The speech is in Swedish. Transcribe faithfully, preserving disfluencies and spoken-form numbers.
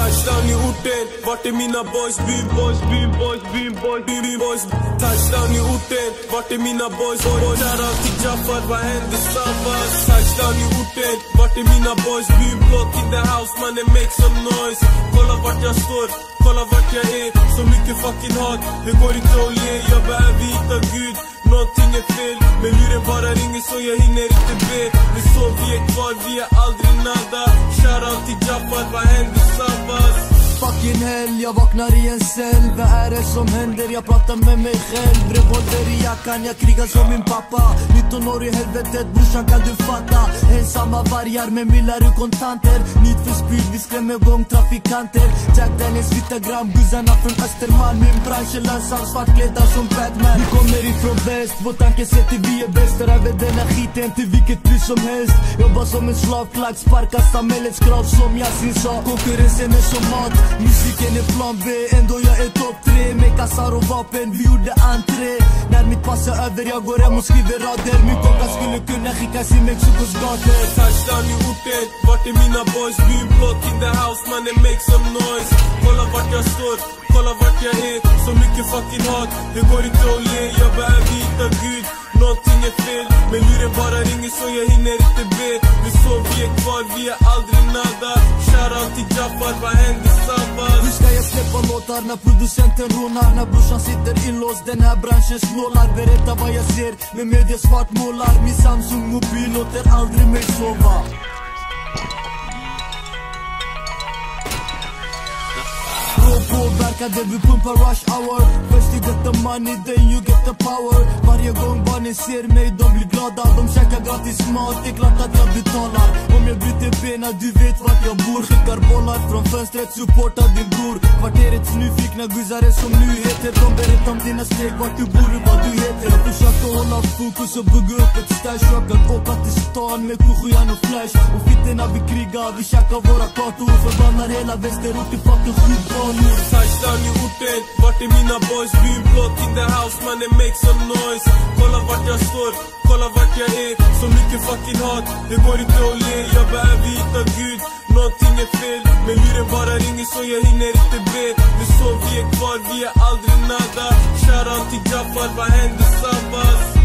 Touchdown i orten, vart är mina boys? Byn boys, byn boys, byn boys, byn byn boys. Touchdown i orten, vart är mina boys? Shoutout till Jaffar, vad händer Savas? Touchdown i orten, vart är mina boys? Byn block in the house, mannen make some noise. Kolla vart jag står, kolla vart jag är. Så mycket fucking hat, det går inte att le. Jag behöver hitta Gud, någonting är fel. Men luren bara ringer så jag hinner inte be. Det är så vi är kvar, vi är aldrig nada. Shoutout till Jaffar, vad händer Savas? Fucking hell, jag vaknar i en cell. Vad är det som händer? Jag pratar med mig själv. Revolver i jackan, jag krigar som min pappa. nitton år i helvetet, brorsan kan du fatta. Ensamma vargar med millar och kontanter. Need för speed, vi skrämmer igång trafikanter. Jack Daniels vita gram, guzzarna från Östermalm. Min bransch är lönsam, svartklädda som Batman. Vi kommer ifrån väst, vår tanke sätter vi är bäst. Över denna skiten till vilket pris som helst. Jobbar som en slavklack, sparkar samhällets krav som Yasin sa. Konkurrensen är som mat, musiken är plan B, ändå jag är topp tre. Med kassar och vapen, vi gjorde entré. När mitt pass är över, jag går hem och skriver rader. Min konka skulle kunna skickas i Mexikos gator. Touchdown i orten, vart är mina boys? Byn block in the house, mannen make some noise. Kolla vart jag står, kolla vart jag är. Så mycket fucking hat, det går inte att le. Jag behöver hitta Gud, någonting är fel. Men luren bara ringer så jag hinner inte be. Det är så vi är kvar, vi är aldrig nada. Shoutout till Jaffar, vad händer Savas? Nu ska jag släppa låtar när producenten rånar. När brorsan sitter inlåst, den här branschen snålar. Berätta vad jag ser, med media svartmålar. Min Samsung-mobil låter aldrig mig sova. Påverkade, vi pumpar rush hour. First you get the money, then you get the power. Varje gång barnen ser mig, de blir glada. De käkar gratis mat, det är klart att jag betalar. Om jag bryter benen, du vet vart jag bor. Skickar bollar från fönstret, supportar din bror. Kvarterets nyfikna guzzare som nyheter. De berättar om dina steg, vart du bor och vad du heter. Jag försöker hålla fokus och bygga upp ett stash. Jag kan åka till stan med kujan och flash. Och fitterna vi krigar, vi käkar våra kartor. Förbannar hela västerort till fucking skjutbanor. Touchdown i orten, vart är mina boys? Byn block in the house, mannen make some noise. Kolla vart jag står, kolla vart jag är. Så mycket fucking hat, det går inte att le. Jag behöver hitta Gud, någonting är fel. Men luren bara ringer så jag hinner inte be. Det är så vi är kvar, vi är aldrig nada. Shoutout till Jaffar, vad händer Savas?